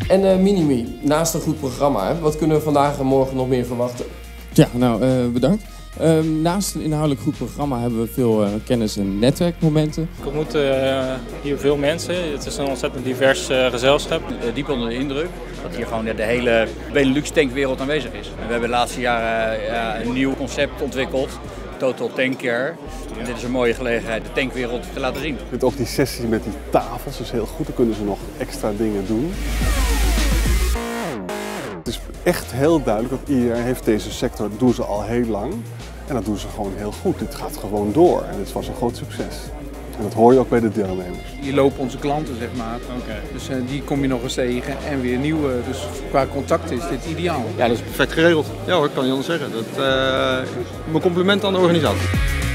En Minimi, naast een goed programma, hè, wat kunnen we vandaag en morgen nog meer verwachten? Ja, nou, bedankt. Naast een inhoudelijk goed programma hebben we veel kennis- en netwerkmomenten. Ik ontmoet hier veel mensen. Het is een ontzettend divers gezelschap. Diep onder de indruk dat hier gewoon de hele Benelux-tankwereld aanwezig is. En we hebben de laatste jaren een nieuw concept ontwikkeld, Total Tank Care. En dit is een mooie gelegenheid de tankwereld te laten zien. Met ook die sessie met die tafels is heel goed, dan kunnen ze nog extra dingen doen. Het is echt heel duidelijk dat IR heeft deze sector, dat doen ze al heel lang. En dat doen ze gewoon heel goed. Dit gaat gewoon door en dit was een groot succes. En dat hoor je ook bij de deelnemers. Hier lopen onze klanten, zeg maar. Okay. Dus die kom je nog eens tegen en weer nieuwe. Dus qua contact is dit ideaal. Ja, dat is perfect geregeld. Ja hoor, ik kan niet anders zeggen. Mijn compliment aan de organisatie.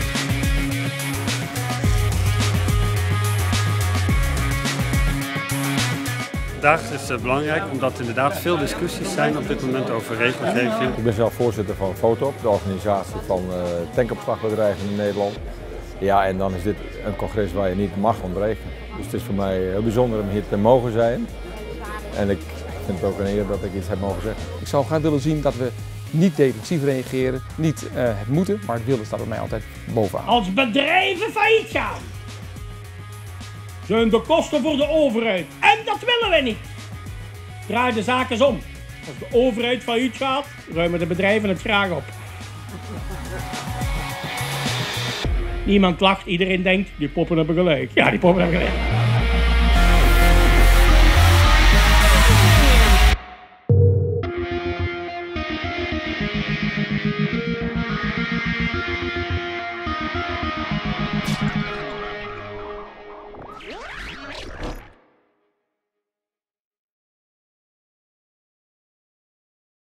Vandaag is het belangrijk omdat inderdaad veel discussies zijn op dit moment over regelgeving. Ik ben zelf voorzitter van FOTOP, de organisatie van tankopslagbedrijven in Nederland. Ja, en dan is dit een congres waar je niet mag ontbreken. Dus het is voor mij heel bijzonder om hier te mogen zijn. En ik vind het ook een eer dat ik iets heb mogen zeggen. Ik zou graag willen zien dat we niet defensief reageren, niet het moeten, maar het willen staat bij mij altijd bovenaan. Als bedrijven failliet gaan, zijn de kosten voor de overheid. En dat willen we niet. Draai de zaak eens om. Als de overheid failliet gaat, ruimen de bedrijven het graag op. Niemand lacht, iedereen denkt, die poppen hebben gelijk. Ja, die poppen hebben gelijk.